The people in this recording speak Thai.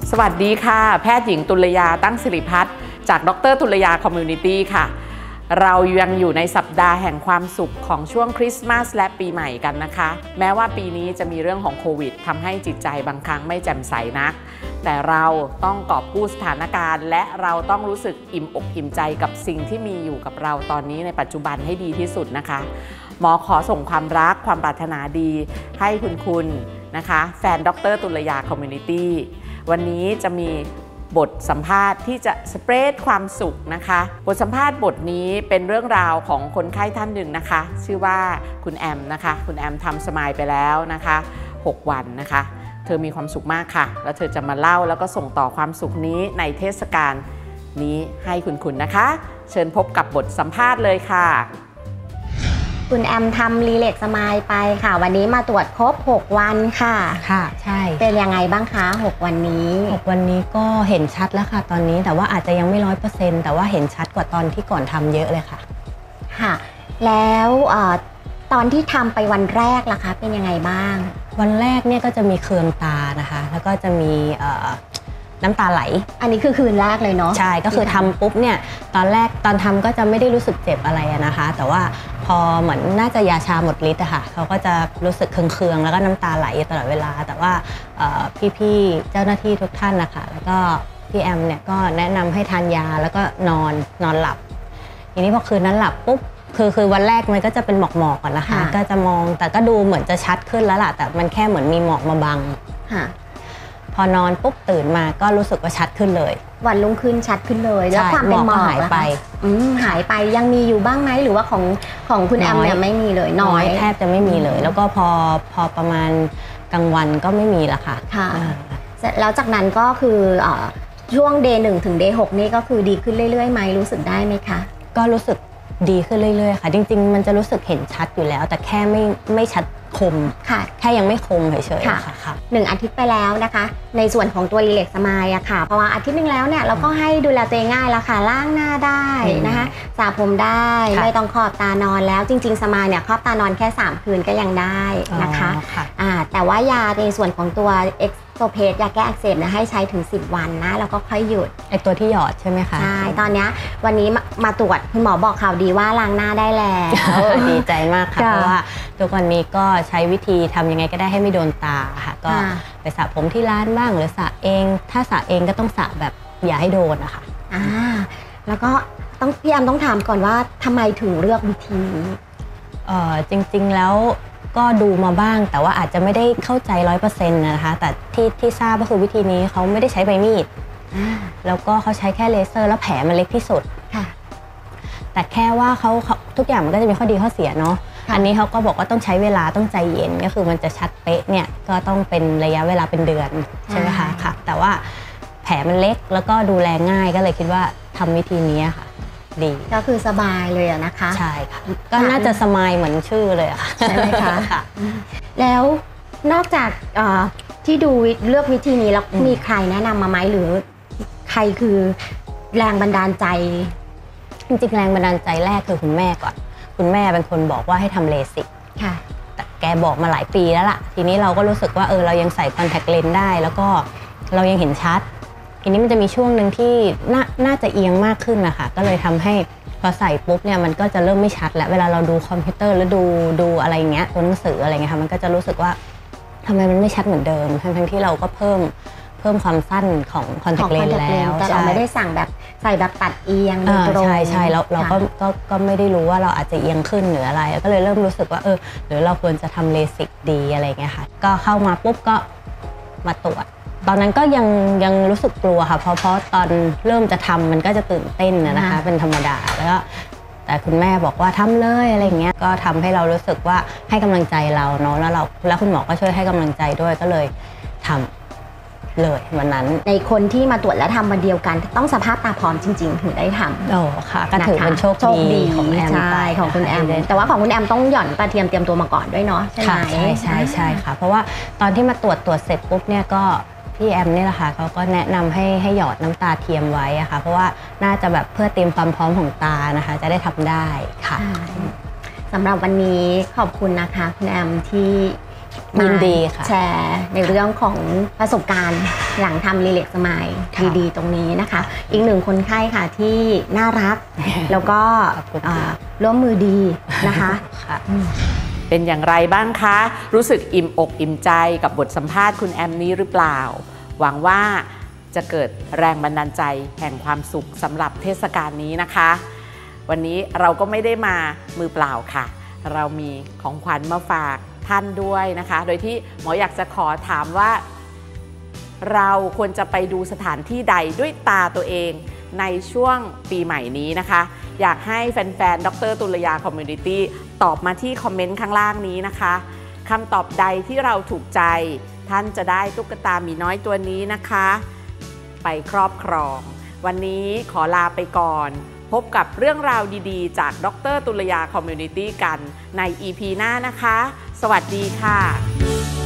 สวัสดีค่ะแพทย์หญิงตุลยาตั้งสิริพัฒน์จากดร.ตุลยาคอมมูนิตี้ค่ะเรายังอยู่ในสัปดาห์แห่งความสุขของช่วงคริสต์มาสและปีใหม่กันนะคะแม้ว่าปีนี้จะมีเรื่องของโควิดทำให้จิตใจบางครั้งไม่แจ่มใสนักแต่เราต้องกอบกู้สถานการณ์และเราต้องรู้สึกอิ่มอกอิ่มใจกับสิ่งที่มีอยู่กับเราตอนนี้ในปัจจุบันให้ดีที่สุดนะคะหมอขอส่งความรักความปรารถนาดีให้คุณนะคะแฟนดร.ตุลยาคอมมูนิตี้วันนี้จะมีบทสัมภาษณ์ที่จะสเปรดความสุขนะคะบทสัมภาษณ์บทนี้เป็นเรื่องราวของคนไข้ท่านหนึ่งนะคะชื่อว่าคุณแอมนะคะคุณแอมทำสมายไปแล้วนะคะ6 วันนะคะเธอมีความสุขมากค่ะแล้วเธอจะมาเล่าแล้วก็ส่งต่อความสุขนี้ในเทศกาลนี้ให้คุณนะคะเชิญพบกับบทสัมภาษณ์เลยค่ะคุณแอมทำรีเลกสมายไปค่ะวันนี้มาตรวจครบ6 วันค่ะค่ะใช่เป็นยังไงบ้างคะ6 วันนี้ 6 วันนี้ก็เห็นชัดแล้วค่ะตอนนี้แต่ว่าอาจจะยังไม่100%แต่ว่าเห็นชัดกว่าตอนที่ก่อนทำเยอะเลยค่ะค่ะแล้วตอนที่ทำไปวันแรกล่ะคะเป็นยังไงบ้างวันแรกเนี่ยก็จะมีเคืองตานะคะแล้วก็จะมีน้ำตาไหลอันนี้คือคืนแรกเลยเนาะใช่ก็คือทำปุ๊บเนี่ยตอนทำก็จะไม่ได้รู้สึกเจ็บอะไรนะคะแต่ว่าพอเหมือนน่าจะยาชาหมดฤทธิ์อะค่ะเขาก็จะรู้สึกเคืองๆแล้วก็น้ำตาไหลตลอดเวลาแต่ว่าพี่ๆเจ้าหน้าที่ทุกท่านนะคะแล้วก็พี่แอมเนี่ยก็แนะนำให้ทานยาแล้วก็นอนหลับทีนี้พอคืนนั้นหลับปุ๊บคือวันแรกมันก็จะเป็นหมอกก่อนนะคะก็จะมองแต่ก็ดูเหมือนจะชัดขึ้นแล้วล่ะแต่มันแค่เหมือนมีหมอกมาบังพอนอนปุ๊บตื่นมาก็รู้สึกว่าชัดขึ้นเลยวันรุ่งขึ้นชัดขึ้นเลยแล้วความเป็นหมอกหายไปหายไปยังมีอยู่บ้างไหมหรือว่าของคุณแอมเนี่ยไม่มีเลยน้อยแทบจะไม่มีเลยแล้วก็พอประมาณกลางวันก็ไม่มีละค่ะแล้วจากนั้นก็คือช่วง Day 1 ถึง Day 6นี่ก็คือดีขึ้นเรื่อยๆไหมรู้สึกได้ไหมคะก็รู้สึกดีขึ้นเรื่อยๆค่ะจริงๆมันจะรู้สึกเห็นชัดอยู่แล้วแต่แค่ไม่ชัดคมแค่ยังไม่คมเฉยๆค่ะ 1 อาทิตย์ไปแล้วนะคะในส่วนของตัวรีเลกสมายอะค่ะเพราะว่าอาทิตย์นึงแล้วเนี่ยเราก็ให้ดูแลตัวเองง่ายแล้วค่ะล้างหน้าได้นะคะสระผมได้ไม่ต้องครอบตานอนแล้วจริงๆสมายเนี่ยครอบตานอนแค่3 คืนก็ยังได้นะคะแต่ว่ายาในส่วนของตัวโซเพสยาแก้อักเสบเนี่ยให้ใช้ถึง10 วันนะแล้วก็ค่อยหยุดไอตัวที่หยอดใช่ไหมคะใช่ตอนนี้วันนี้มาตรวจคุณหมอบอกข่าวดีว่าล้างหน้าได้แล้วดีใจมากค่ะเพราะว่าทุกวันนี้ก็ใช้วิธีทำยังไงก็ได้ให้ไม่โดนตาค่ะก็ไปสระผมที่ร้านบ้างหรือสระเองถ้าสระเองก็ต้องสระแบบอย่าให้โดนนะคะแล้วก็พี่แอมต้องถามก่อนว่าทำไมถึงเลือกวิธีนี้จริงๆแล้วก็ดูมาบ้างแต่ว่าอาจจะไม่ได้เข้าใจ100%นะคะแต่ที่ทราบก็คือวิธีนี้เขาไม่ได้ใช้ใบมีดแล้วก็เขาใช้แค่เลเซอร์แล้วแผลมันเล็กที่สุดแต่แค่ว่าเขาทุกอย่างมันก็จะมีข้อดีข้อเสียเนาะอันนี้เขาก็บอกว่าต้องใช้เวลาต้องใจเย็นก็คือมันจะชัดเป๊ะเนี่ยก็ต้องเป็นระยะเวลาเป็นเดือนใช่ไหมคะค่ะแต่ว่าแผลมันเล็กแล้วก็ดูแลง่ายก็เลยคิดว่าทำวิธีนี้ค่ะดีก็คือสบายเลยนะคะใช่ค่ะก็น่าจะสมายเหมือนชื่อเลยค่ะใช่ไหมคะแล้วนอกจากที่ดูเลือกวิธีนี้แล้วมีใครแนะนำมาไหมหรือใครคือแรงบันดาลใจจริงๆแรงบันดาลใจแรกคือคุณแม่ก่อนคุณแม่เป็นคนบอกว่าให้ทำเลสิกค่ะแต่แกบอกมาหลายปีแล้วล่ะทีนี้เราก็รู้สึกว่าเรายังใส่คอนแทคเลนส์ได้แล้วก็เรายังเห็นชัดทีนี้มันจะมีช่วงหนึ่งที่น่าจะเอียงมากขึ้นนะคะก็เลยทำให้พอใส่ปุ๊บเนี่ยมันก็จะเริ่มไม่ชัดแล้วเวลาเราดูคอมพิวเตอร์หรือดูอะไรเงี้ยตัวหนังสืออะไรเงี้ยค่ะมันก็จะรู้สึกว่าทำไมมันไม่ชัดเหมือนเดิมทั้งที่เราก็เพิ่มความสั้นของคอนแทคเลนส์แล้วแต่เราไม่ได้สั่งแบบใส่แบบตัดเอียงโดยตรงใช่แล้วเราก็ไม่ได้รู้ว่าเราอาจจะเอียงขึ้นหรืออะไรก็เลยเริ่มรู้สึกว่าหรือเราควรจะทำเลสิกดีอะไรเงี้ยค่ะก็เข้ามาปุ๊บก็มาตรวจตอนนั้นก็ยังรู้สึกกลัวค่ะเพราะตอนเริ่มจะทำมันก็จะตื่นเต้นนะคะเป็นธรรมดาแล้วก็แต่คุณแม่บอกว่าทำเลยอะไรเงี้ยก็ทำให้เรารู้สึกว่าให้กำลังใจเราเนาะแล้วคุณหมอก็ช่วยให้กำลังใจด้วยก็เลยทำเลยวันนั้นในคนที่มาตรวจและทวันเดียวกันต้องสภาพตาพร้อมจริงๆถึงได้ทำค่ะก็ถือเป็นโชคดีของแอมใช่ของคุณแอมแต่ว่าของคุณแอมต้องหย่อนกระเทียมเตรียมตัวมาก่อนด้วยเนาะใช่ไหมใช่ค่ะเพราะว่าตอนที่มาตรวจเสร็จปุ๊บเนี่ยก็พี่แอมนี่แหละค่ะเขาก็แนะนำให้หยอดน้ำตาเทียมไว้อะค่ะเพราะว่าน่าจะแบบเพื่อเตรียมความพร้อมของตานะคะจะได้ทำได้ค่ะสำหรับวันนี้ขอบคุณนะคะคุณแอมที่ยินดีค่ะแชร์ในเรื่องของประสบการณ์หลังทำรีแลกซ์สมายดีๆตรงนี้นะคะอีกหนึ่งคนไข้ค่ะที่น่ารักแล้วก็ร่วมมือดีนะคะเป็นอย่างไรบ้างคะรู้สึกอิ่มอกอิ่มใจกับบทสัมภาษณ์คุณแอมนี้หรือเปล่าหวังว่าจะเกิดแรงบันดาลใจแห่งความสุขสำหรับเทศกาลนี้นะคะวันนี้เราก็ไม่ได้มามือเปล่าค่ะเรามีของขวัญมาฝากท่านด้วยนะคะโดยที่หมออยากจะขอถามว่าเราควรจะไปดูสถานที่ใดด้วยตาตัวเองในช่วงปีใหม่นี้นะคะอยากให้แฟนๆดร.ตุลยาคอมมูนิตี้ตอบมาที่คอมเมนต์ข้างล่างนี้นะคะคำตอบใดที่เราถูกใจท่านจะได้ตุ๊กตาหมีน้อยตัวนี้นะคะไปครอบครองวันนี้ขอลาไปก่อนพบกับเรื่องราวดีๆจากดร.ตุลยาคอมมูนิตี้กันใน EP หน้านะคะสวัสดีค่ะ